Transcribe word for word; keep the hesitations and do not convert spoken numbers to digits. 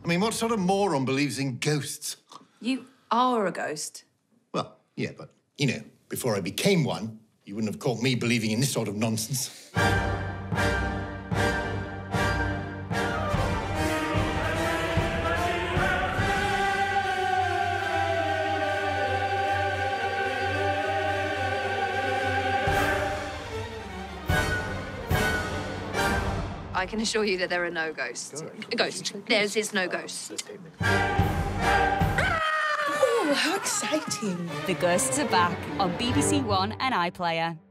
I mean, what sort of moron believes in ghosts? You are a ghost. Well, yeah, but, you know, before I became one, you wouldn't have caught me believing in this sort of nonsense. I can assure you that there are no ghosts. A ghost. There is no ghost. Oh, how exciting. The Ghosts are back on B B C One and iPlayer.